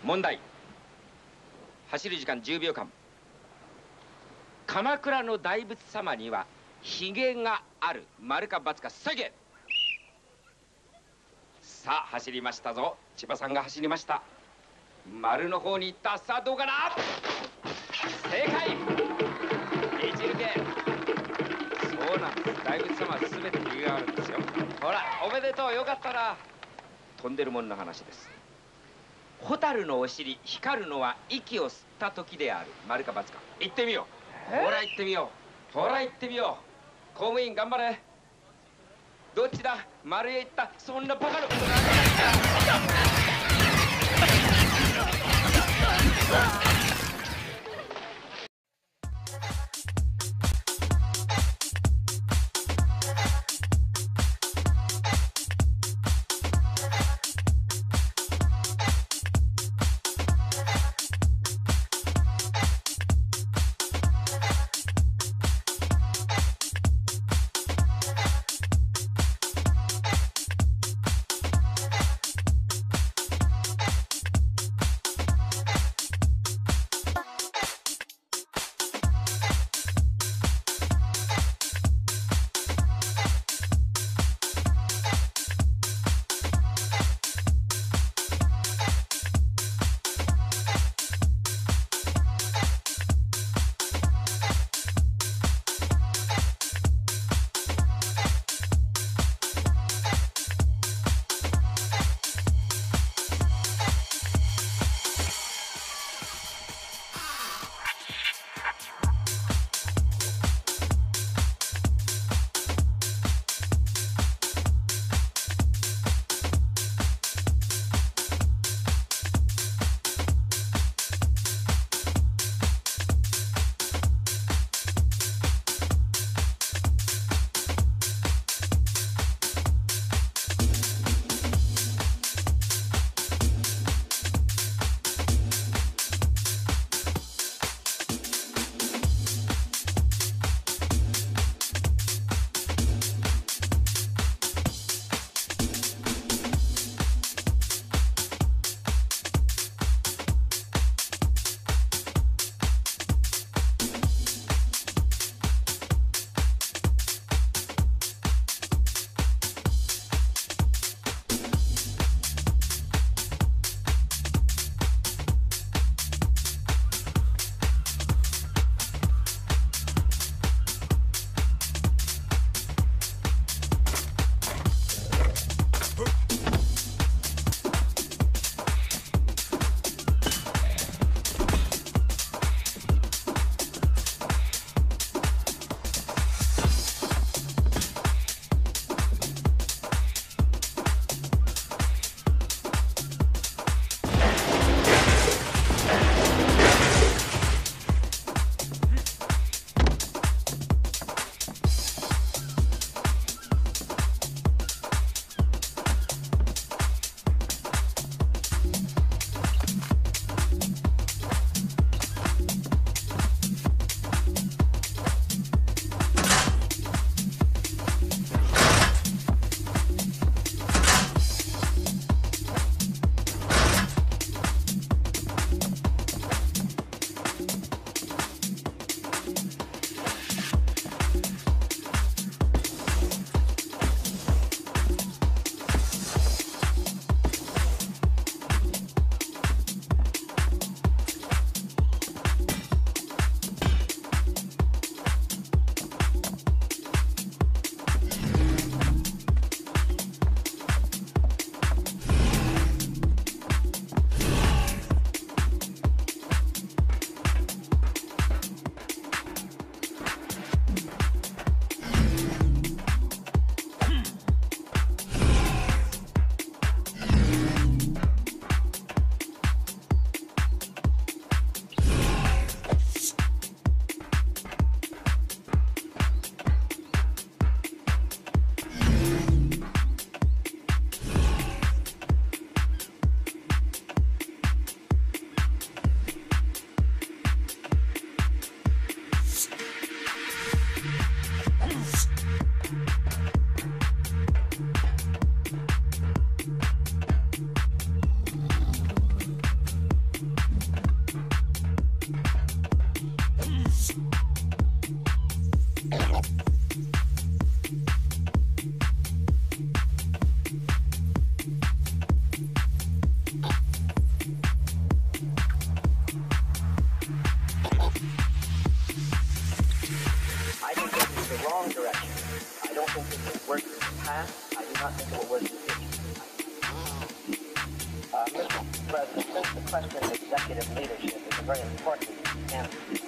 問題。走る時間10秒間。鎌倉の大仏様にはひげがある。丸か×か。さげ。さあ走りましたぞ。千葉さんが走りました。丸の方に行った。さあどうかな。正解。一抜け。そうなんです。大仏様は全てひげがあるんですよ。ほらおめでとう。よかったな。飛んでるもんの話です。蛍のお尻光るのは息を吸った時である。丸か×か。行ってみよう。ほら行ってみよう。ほら行ってみよう。公務員頑張れ。どっちだ。丸へ行った。そんなバカなことなんだ。 past, I do not think it will work in the future. Mr. President, since the question of executive leadership is a very important and